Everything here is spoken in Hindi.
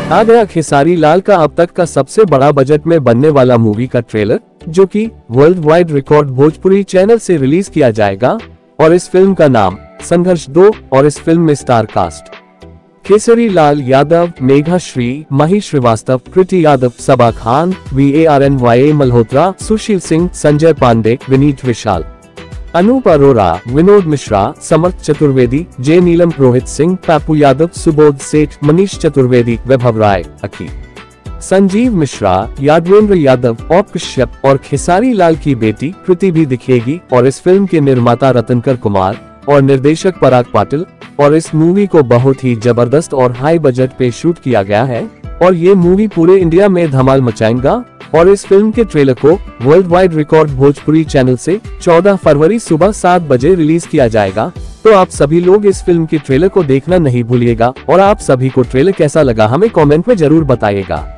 आ गया खेसारी लाल का अब तक का सबसे बड़ा बजट में बनने वाला मूवी का ट्रेलर, जो कि world wide record Bhojpuri channel से रिलीज किया जाएगा। और इस फिल्म का नाम संघर्ष 2 और इस फिल्म में स्टार कास्ट खेसारी लाल यादव, मेघा श्री, मही श्रीवास्तव, कृति यादव, सबा खान, VARNYA मल्होत्रा, सुशील सिंह, संजय पांडे, विनीत विशाल, अनूप अरोरा, विनोद मिश्रा, समर्थ चतुर्वेदी, जे नीलम, रोहित सिंह, पप्पू यादव, सुबोध सेठ, मनीष चतुर्वेदी, वैभव राय, अकी, संजीव मिश्रा, यादवेंद्र यादव, और कश्यप और खेसारी लाल की बेटी कृति भी दिखेगी। और इस फिल्म के निर्माता रतनकर कुमार और निर्देशक पराग पाटिल। और इस मूवी को बहुत ही जबरदस्त और हाई बजट पे शूट किया गया है और ये मूवी पूरे इंडिया में धमाल मचाएगा। और इस फिल्म के ट्रेलर को world wide record Bhojpuri channel से 14 फरवरी सुबह 7 बजे रिलीज किया जाएगा। तो आप सभी लोग इस फिल्म के ट्रेलर को देखना नहीं भूलिएगा। और आप सभी को ट्रेलर कैसा लगा हमें कमेंट में जरूर बताइएगा।